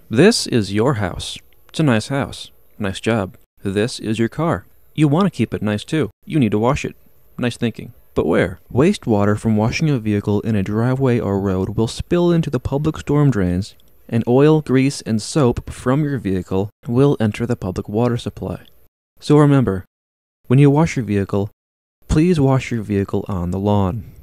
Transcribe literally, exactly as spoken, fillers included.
This is your house. It's a nice house. Nice job. This is your car. You want to keep it nice too. You need to wash it. Nice thinking. But where? Wastewater from washing a vehicle in a driveway or road will spill into the public storm drains, and oil, grease, and soap from your vehicle will enter the public water supply. So remember, when you wash your vehicle, please wash your vehicle on the lawn.